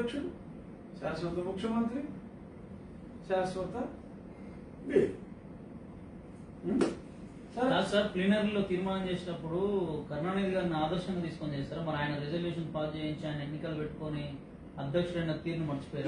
అధ్యక్షుడు, శాశ్వత ముఖ్యమంత్రి, శాశ్వత సార్ ప్లీనరీలో తీర్మానం చేసినప్పుడు కరుణానిధి గారిని ఆదర్శంగా తీసుకొని చేస్తారు. మరి ఆయన రిజల్యూషన్ పాస్ చేయించి ఆయన ఎన్నికలు పెట్టుకుని అధ్యక్షుడైన తీరును మర్చిపోయారు.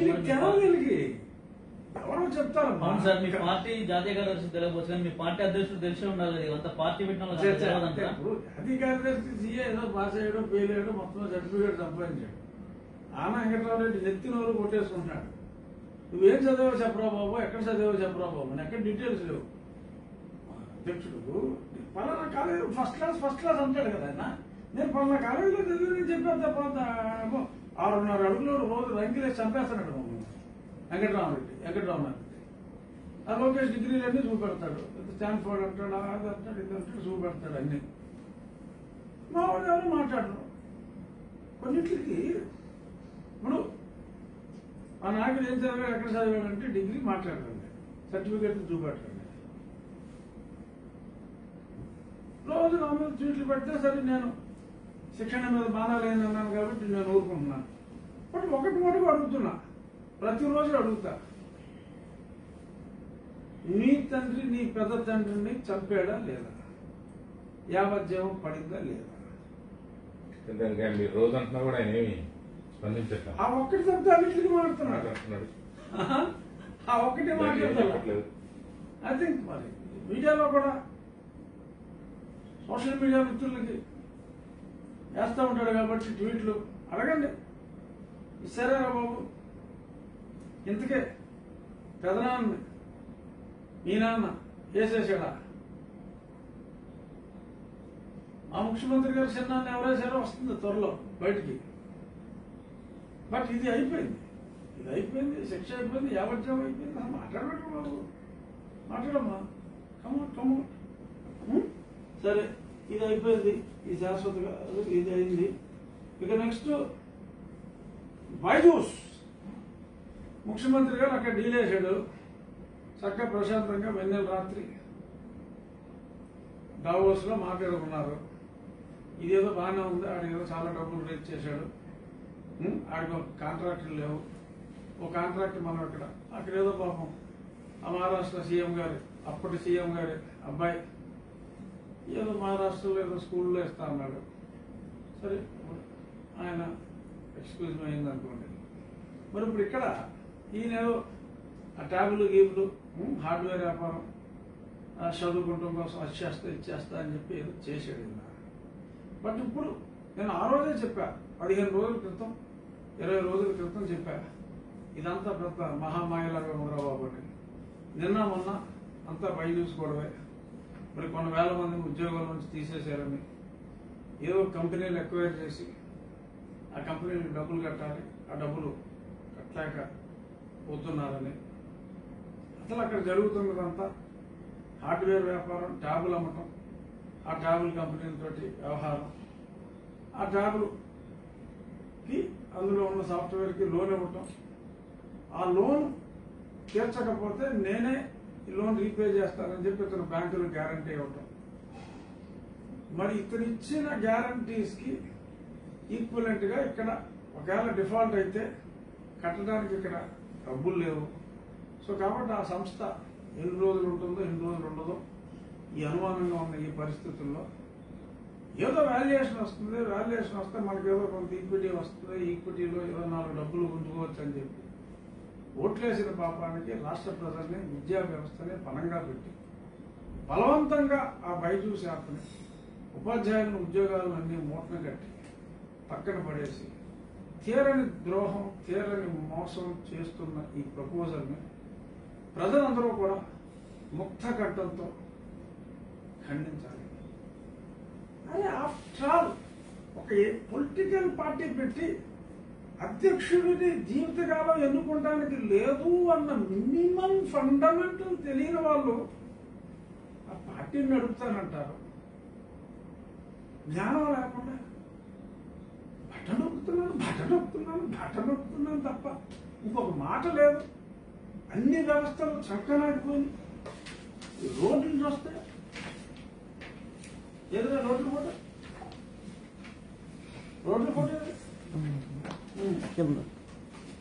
ఎవరో చెప్తారు. అవును సార్, మీ పార్టీ జాతీయ కార్యదర్శి తెలియవచ్చు కానీ మీ పార్టీ అధ్యక్షుడు తెలిసే ఉండాలి. అంత పార్టీ పెట్టిన జాతీయ కార్యదర్శి సీఏ ఏదో పాస్ అయ్యాడు, ఫెయిల్ అయ్యాడు, మొత్తం సర్టిఫికేట్ సంపాదించాడు. ఆమె వెంకటరామరెడ్డి నెత్తినోరు కొట్టేసుకుంటున్నాడు. నువ్వేం చదివో చెప్పరా బాబు, ఎక్కడ చదివో చెప్పరా బాబు, ఎక్కడ డీటెయిల్స్ లేవు. అధ్యక్షుడు పలానా కాలేజీ ఫస్ట్ క్లాస్ అంటాడు కదా ఆయన. నేను పలానా కాలేజీలో చదివి చెప్పాను తప్ప 6.5 అడుగులు రోజు రంగిలేసి చంపేస్తాడు వెంకటరామరెడ్డి. ఆ లోకేష్ డిగ్రీలన్నీ చూపెడతాడు. స్టాన్ఫోర్డ్ అంటాడు, అది అంటాడు, ఇది అంటాడు, చూపెడతాడు అన్ని. మా వాళ్ళు ఎవరు మాట్లాడరు కొన్నిటికి. ఇప్పుడు ఆ నాయకుడు ఏం చదివాడు, ఎక్కడ చదివాడంటే డిగ్రీ మాట్లాడండి, సర్టిఫికేట్ చూపెట్టండి. రోజు నా మీద ట్వీట్లు పెడితే సరే నేను శిక్షణ మీద బాణాలేని అన్నాను కాబట్టి నేను ఊరుకుంటున్నాను. బట్ ఒకటి అడుగుతున్నా, ప్రతిరోజు అడుగుతా, నీ తండ్రి నీ పెద్ద తండ్రిని చంపాడా లేదా, యావజ్జీవం పడిందా లేదా? మీరు రోజు అంటున్నా కూడా ఆయన ఏమి స్పందించట్లేదు. ఆ ఒక్కటి చెప్తే అన్నింటికి మాట్లాడుతున్నాడు. ఆ ఒక్కటే మాట్లాడుతున్నాడు. ఐ థింక్ మరి మీడియాలో కూడా సోషల్ మీడియా మిత్రులకి వేస్తూ ఉంటాడు కాబట్టి ట్వీట్లు అడగండి. సరేరా బాబు, ఇంతకే పెదనాన్ని మీ నాన్న వేసేసాడా? ఆ ముఖ్యమంత్రి గారు చిన్నాన్ని ఎవరేసారో వస్తుంది త్వరలో బయటికి. బట్ ఇది అయిపోయింది, శిక్ష అయిపోయింది, యావజ్జీవం అయిపోయింది. మాట్లాడబెట్టు బాబు, మాట్లాడమ్మా, కమ్మ. సరే, ఇది అయిపోయింది, ఇది శాశ్వతగా ఇది అయింది. ఇక నెక్స్ట్ బైజూస్ ముఖ్యమంత్రి గారు అక్కడ డీల్ వేసాడు. చక్కగా ప్రశాంతంగా వెన్నెల రాత్రి దావోస్ లో మాట్లాడుకున్నారు. ఇదేదో బాగానే ఉంది, ఆడికేదో చాలా డబ్బులు రేట్ చేశాడు, ఆడికి కాంట్రాక్టులు లేవు. ఓ కాంట్రాక్ట్ మనం అక్కడేదో పాపం ఆ మహారాష్ట్ర సీఎం గారి అప్పటి సీఎం గారి అబ్బాయి ఏదో మహారాష్ట్రలో ఏదో స్కూల్లో ఇస్తా అన్నాడు. సరే, ఆయన ఎక్స్క్యూజ్ మీ అయింది అనుకోండి. మరి ఇప్పుడు ఇక్కడ ఈయనేదో ఆ ట్యాబులు గీబులు హార్డ్వేర్ వ్యాపారం చదువుకుంటాం కోసం వచ్చేస్తా ఇచ్చేస్తా అని చెప్పి ఏదో చేసాడు. బట్ ఇప్పుడు నేను ఆ రోజే చెప్పా, 15 రోజుల క్రితం 20 రోజుల క్రితం చెప్పా, ఇదంతా పెద్ద మహామాయలాగా ఉండరా బాబు అని. నిన్న మొన్న అంతా బైజూస్ గొడవే. మరి కొన్ని వేల మంది ఉద్యోగాల నుంచి తీసేశారని, ఏదో కంపెనీలు ఎక్వైర్ చేసి ఆ కంపెనీలకు డబ్బులు కట్టాలి, ఆ డబ్బులు కట్టలేక పోతున్నారని. అసలు అక్కడ జరుగుతున్నదంతా హార్డ్వేర్ వ్యాపారం, ట్యాబులు అమ్మటం, ఆ ట్యాబుల్ కంపెనీలతోటి వ్యవహారం, ఆ ట్యాబులకి అందులో ఉన్న సాఫ్ట్వేర్కి లోన్ ఇవ్వటం, ఆ లోన్ తీర్చకపోతే నేనే ఈ లోన్ రీపే చేస్తానని చెప్పి ఇతను బ్యాంకులు గ్యారంటీ ఇవ్వటం. మరి ఇతను ఇచ్చిన గ్యారంటీస్ కి ఈక్వలెంట్ గా ఇక్కడ ఒకవేళ డిఫాల్ట్ అయితే కట్టడానికి ఇక్కడ డబ్బులు లేవు. సో కాబట్టి ఆ సంస్థ ఎన్ని రోజులు ఉంటుందో ఎన్ని రోజులు ఉండదో ఈ అనుమానంగా ఉన్న ఈ పరిస్థితుల్లో ఏదో వాల్యుయేషన్ వస్తుంది, వాల్యుయేషన్ వస్తే మనకి ఏదో కొంత ఈక్విటీ వస్తుంది, ఈక్విటీలో ఏదో 4 డబ్బులు ఉంచుకోవచ్చు అని చెప్పి ఓట్లేసిన పాపానికి రాష్ట్ర ప్రజల్ని, విద్యా వ్యవస్థని పనంగా పెట్టి బలవంతంగా ఆ బైజూస్ యాప్ని ఉపాధ్యాయుల ఉద్యోగాలన్నీ మూటన కట్టి పక్కన పడేసి తీరని ద్రోహం, తీరని మోసం చేస్తున్న ఈ ప్రపోజల్ని ప్రజలందరూ కూడా ముక్త కంఠంతో ఖండించాలి. అదే ఆఫ్టర్ ఆల్ ఒక పొలిటికల్ పార్టీ పెట్టి అధ్యక్షుడిని జీవితకాలం ఎన్నుకోవడానికి లేదు అన్న మినిమం ఫండమెంటల్ తెలియని వాళ్ళు ఆ పార్టీని నడుపుతానంటారు. జ్ఞానం లేకుండా బటన్ నొక్కుతున్నాను తప్ప ఇంకొక మాట లేదు. అన్ని వ్యవస్థలు చక్కనాడిపోయి రోడ్లు చూస్తే ఏదైనా రోడ్లు పోతే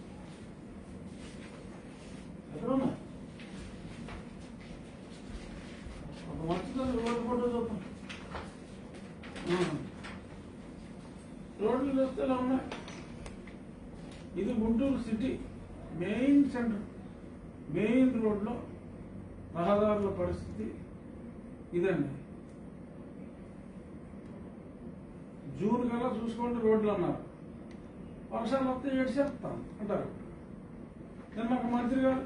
ఇది Guntur city main centre, main రోడ్లో రహదారుల పరిస్థితి ఇదండి. జూన్ కల్లా చూసుకోండి రోడ్లు అన్నారు, వర్షాలు వస్తే ఏడ్చేస్తాం అంటారు. నిన్న ఒక మంత్రి గారు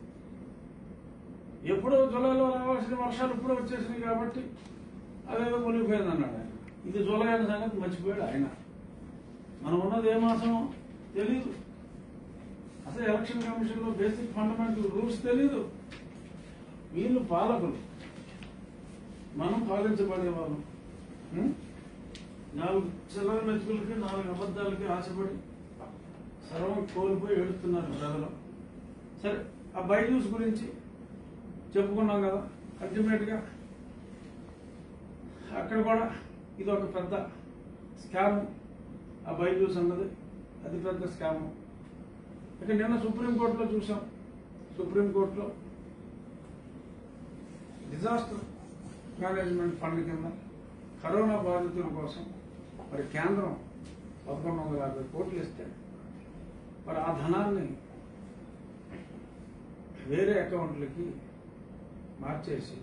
ఎప్పుడో జూలైలో రావాల్సిన వర్షాలు ఇప్పుడో వచ్చేసినాయి కాబట్టి అదేదో మునిగిపోయింది అన్నాడు ఆయన. ఇది జూలై అనే సంగతి మర్చిపోయాడు ఆయన. మనం ఉన్నది ఏ మాసం తెలీదు, అసలు ఎలక్షన్ కమిషన్లో బేసిక్ ఫండమెంటల్ రూల్స్ తెలీదు. వీళ్ళు పాలకులు, మనం పాలించబడే వాళ్ళు. 4 చిల్లర మెతుకులకి 4 అబద్ధాలకి ఆశపడి సర్వం కోల్పోయి ఏడుస్తున్నారు ప్రజలు. సరే, ఆ బైజూస్ గురించి చెప్పుకున్నాం కదా. అల్టిమేట్గా అక్కడ కూడా ఇది ఒక పెద్ద స్కామ్. ఆ బైజూస్ అన్నది అది పెద్ద స్కామ్. ఇక నిన్న సుప్రీంకోర్టులో చూసాం. సుప్రీంకోర్టులో డిజాస్టర్ మేనేజ్మెంట్ ఫండ్ కింద కరోనా బాధితుల కోసం మరి కేంద్రం 1150 కోట్లు ఇస్తే మరి ఆ ధనాన్ని వేరే అకౌంట్లకి మార్చేసి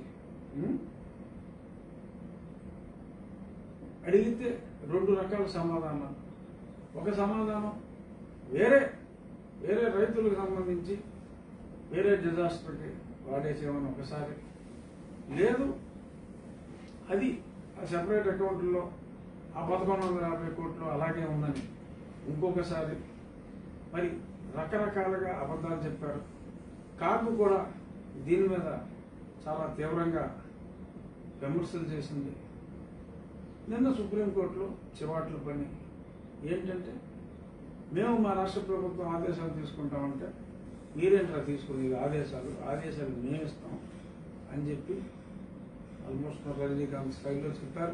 అడిగితే 2 రకాల సమాధానం. ఒక సమాధానం వేరే రైతులకు సంబంధించి వేరే డిజాస్టర్కి వాడేసేమని ఒకసారి, లేదు అది ఆ సెపరేట్ అకౌంట్లో ఆ 1150 కోట్లు అలాగే ఉందని ఇంకొకసారి. మరి రకరకాలుగా అబద్ధాలు చెప్పారు. కాకు కూడా దీని మీద చాలా తీవ్రంగా విమర్శలు చేసింది. నిన్న సుప్రీంకోర్టులో చివాట్ల పని ఏంటంటే, మేము మా రాష్ట్ర ప్రభుత్వం ఆదేశాలు తీసుకుంటామంటే మీరేంట్రా తీసుకునేది ఆదేశాలు మేము ఇస్తాం అని చెప్పి ఆల్మోస్ట్ రజనీకాంత్ స్టైల్లో చెప్పారు.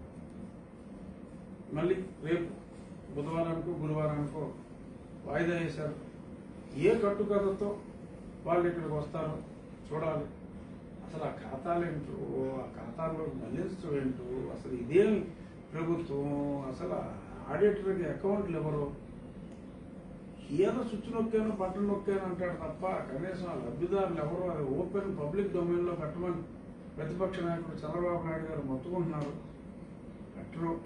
మళ్ళీ రేపు బుధవారానికో గురువారానికో వాయిదా వేశారు. ఏ కట్టుకథతో వాళ్ళు ఇక్కడికి వస్తారో చూడాలి. అసలు ఆ ఖాతాలేంటో, ఆ ఖాతాల్లో మళ్లించడం ఏంటో, అసలు ఇదేమి ప్రభుత్వం, అసలు ఆడిటర్కి అకౌంట్లు ఎవరు, ఏదో స్విచ్ నొక్కాను బటన్ నొక్కాను అంటాడు తప్ప కనీసం ఆ లబ్ధిదారులు ఎవరు, అది ఓపెన్ పబ్లిక్ డొమైన్లో పెట్టమని ప్రతిపక్ష నాయకుడు చంద్రబాబు నాయుడు గారు మొత్తుకుంటున్నారు. పెట్టరు.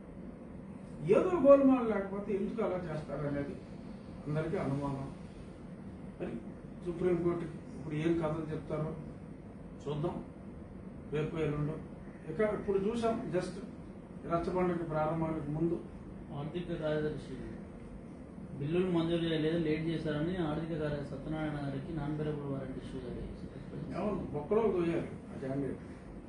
ఏదో గోల్మాలు లేకపోతే ఎందుకు అలా చేస్తారనేది అందరికీ అనుమానం. మరి సుప్రీంకోర్టుకి ఇప్పుడు ఏం కథలు చెప్తారో చూద్దాం రేపు ఎల్లుండో. ఇక ఇప్పుడు చూసాం జస్ట్ రచ్చబండకి ప్రారంభానికి ముందు ఆర్థిక కార్యదర్శి బిల్లులు మంజూరు చేయలేదు, లేట్ చేశారని ఆర్థిక కార్యదర్శి సత్యనారాయణ గారికి నాన్ బెరబుల్ వారెంట్ ఇష్యూ అవును బొక్కలో తోయారు ఆ క్యాండిడేట్.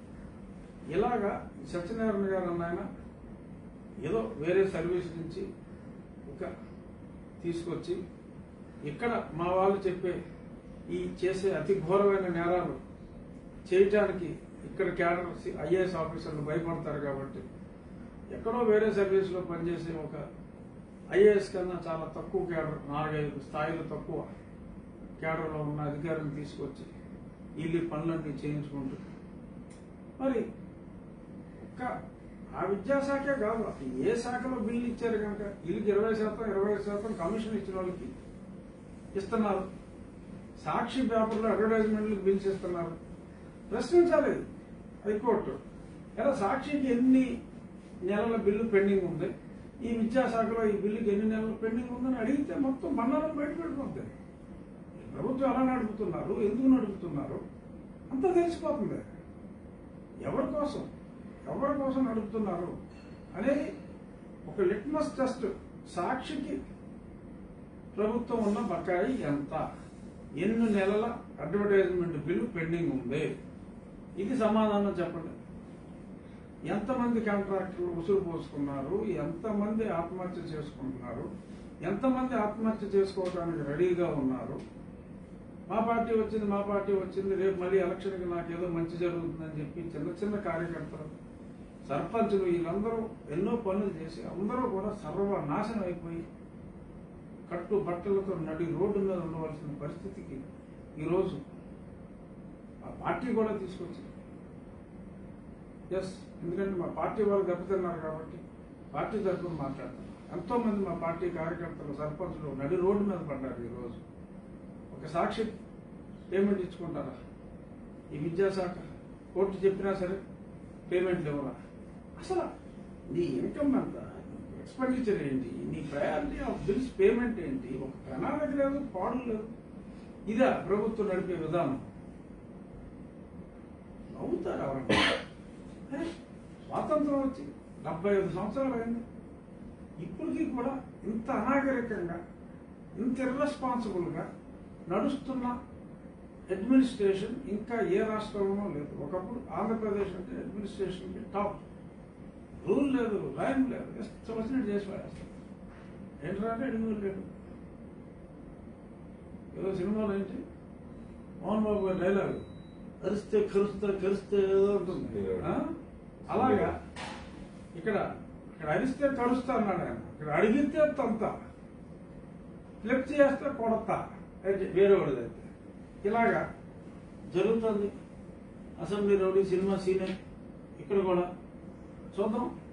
ఇలాగా సత్యనారాయణ గారు అన్న ఆయన ఏదో వేరే సర్వీస్ నుంచి ఒక తీసుకొచ్చి ఇక్కడ మా వాళ్ళు చెప్పే ఈ చేసే అతి ఘోరమైన నేరాలు చేయటానికి ఇక్కడ క్యాడర్ ఐఏఎస్ ఆఫీసర్లు భయపడతారు కాబట్టి ఎక్కడో వేరే సర్వీస్లో పనిచేసే ఒక ఐఏఎస్ కన్నా చాలా తక్కువ క్యాడర్, 4-5 స్థాయిలో తక్కువ క్యాడర్లో ఉన్న అధికారులను తీసుకొచ్చి వీళ్ళు పనులన్నీ చేయించుకుంటూ మరి ఒక్క ఆ విద్యాశాఖే కాదు, ఏ శాఖలో బిల్లు ఇచ్చారు కనుక వీళ్ళకి 20% కమిషన్ ఇచ్చిన వాళ్ళకి ఇస్తున్నారు. సాక్షి పేపర్లో అడ్వర్టైజ్మెంట్లకు బిల్స్ ఇస్తున్నారు. ప్రశ్నించాలి హైకోర్టు. ఎలా సాక్షికి ఎన్ని నెలల బిల్లు పెండింగ్ ఉంది, ఈ విద్యాశాఖలో ఈ బిల్లుకి ఎన్ని నెలలు పెండింగ్ ఉందని అడిగితే మొత్తం బండారం బయటపెట్టుకుంటాయి. ప్రభుత్వం ఎలా నడుపుతున్నారు, ఎందుకు నడుపుతున్నారు అంతా తెలిసిపోతుంది. ఎవరి కోసం నడుపుతున్నారు అనేది ఒక లిట్మస్ టెస్ట్. సాక్షికి ప్రభుత్వం ఉన్న బకాయి ఎంత, ఎన్ని నెలల అడ్వర్టైజ్మెంట్ బిల్లు పెండింగ్ ఉంది, ఇది సమాధానం చెప్పండి. ఎంతమంది కాంట్రాక్టర్లు ఉసురు పోసుకున్నారు, ఎంతమంది ఆత్మహత్య చేసుకుంటున్నారు, ఎంతమంది ఆత్మహత్య చేసుకోవడానికి రెడీగా ఉన్నారు. మా పార్టీ వచ్చింది రేపు మళ్ళీ ఎలక్షన్కి నాకేదో మంచి జరుగుతుందని చెప్పి చిన్న కార్యకర్తలు, సర్పంచులు వీళ్ళందరూ ఎన్నో పనులు చేసి అందరూ కూడా సర్వనాశనం అయిపోయి కట్టు బట్టలతో నడి రోడ్డు మీద ఉండవలసిన పరిస్థితికి ఈరోజు ఆ పార్టీ కూడా తీసుకొచ్చింది. ఎస్, ఎందుకంటే మా పార్టీ వాళ్ళు దెబ్బతిన్నారు కాబట్టి పార్టీ తరఫున మాట్లాడుతున్నారు. ఎంతో మంది మా పార్టీ కార్యకర్తలు సర్పంచులు నడి రోడ్డు మీద పడ్డారు ఈరోజు. ఒక సాక్షి పేమెంట్ ఇచ్చుకుంటారా? ఈ విద్యాశాఖ కోర్టు చెప్పినా సరే పేమెంట్ ఇవ్వరా? అసలు నీ ఇన్కమ్ ఎంత, ఎక్స్పెండిచర్ ఏంటి, నీ ప్రయారిటీ ఆఫ్ బిల్స్ పేమెంట్ ఏంటి? ఒక ప్రణాళిక లేదు, పాడు లేదు. ఇదా ప్రభుత్వం నడిపే విధానం? నవ్వుతారు ఎవరన్నా? స్వాతంత్రం వచ్చి 75 సంవత్సరాలు అయింది. ఇప్పటికీ కూడా ఇంత అనాగరికంగా, ఇంత ఇర్రెస్పాన్సిబుల్గా నడుస్తున్న అడ్మినిస్ట్రేషన్ ఇంకా ఏ రాష్ట్రంలోనూ లేదు. ఒకప్పుడు ఆంధ్రప్రదేశ్ అంటే అడ్మినిస్ట్రేషన్కి టాప్. రూల్ లేదు, లైన్ లేదు, ఇష్టం వచ్చినట్టు చేసి పడేస్తారు. ఏంటంటే అడిగి లేదు. ఏదో సినిమాలో ఏంటి మోహన్ బాబు గారి డైలాగ్, కరిస్తే కరిస్తే ఏదో ఉంటుంది. అలాగా ఇక్కడ అరిస్తే కరుస్తా అన్నాడు ఆయన. ఇక్కడ అడిగితే తంతా, ఫ్లిప్ చేస్తే కొడతా వేరే వాడిదైతే. ఇలాగా జరుగుతుంది. అసెంబ్లీ రౌడీ సినిమా సీనే ఇక్కడ కూడా చూద్దాం.